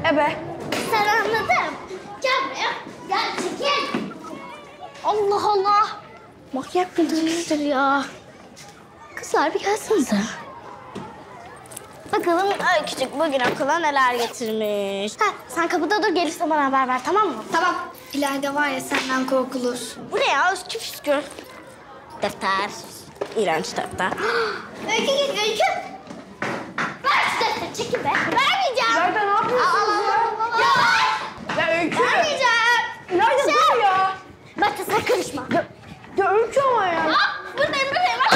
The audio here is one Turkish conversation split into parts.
Ebe. Sen anladım. Gel buraya. Gel çekil. Allah Allah. Manyak mıdır nedir ya? Kızlar bir gelsenize. Bakalım küçük bugün okula neler getirmiş. Ha, sen kapıda dur, gelirse bana haber ver, tamam mı? Tamam. İlayda var ya senden korkulur. Bu ne ya? Üskü püskü. Defter. İğrenç defter. Öykü git, Öykü. Ver şu defteri, çekil be. Vermeyeceğim. İlayda ne yapıyorsunuz ya? Ya ver. Ya Öykü. Vermeyeceğim. İlayda dur ya. Bak sen karışma. Ya Öykü ama ya. Buradayım.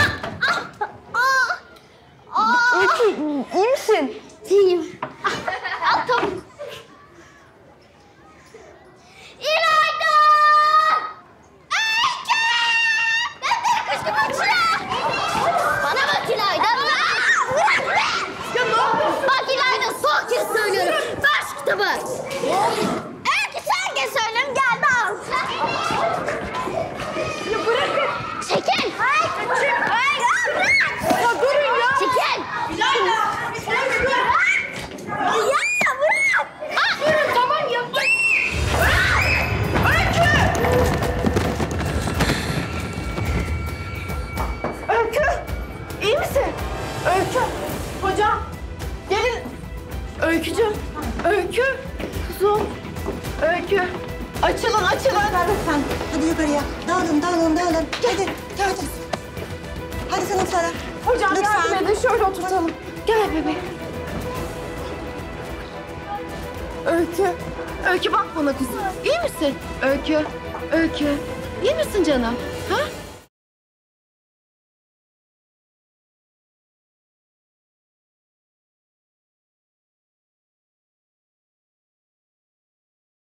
Öykü iyi misin? İyiyim. Al tavuk. İlayda! Öykü! Defter kuşku bakışına! Bana bak İlayda. Bırak! Ya ne yapıyorsun? Bak İlayda, son kez söylüyorum. Ver şu kitabı. Öykü son kez söylüyorum. Gel de al. Ya bırakın. Çekil. Hayır. Hayır. Bırak. Ya durun ya. Çekil. İlayda. Ya bırak. Durun tamam ya. Öykü. Öykü. İyi misin? Öykü. Hocam. Gelin. Öykücüğüm. Öykü. Kuzum. Öykü. Açılın. Lütfen. Hadi yukarıya. Dağılın. Hadi. Hadi sınıflara. Hocam Lütfen. yardım edin. Şöyle oturtalım. Gel bebeğim. Öykü. Öykü bak bana kızım. İyi misin? Öykü. İyi misin canım? Ha?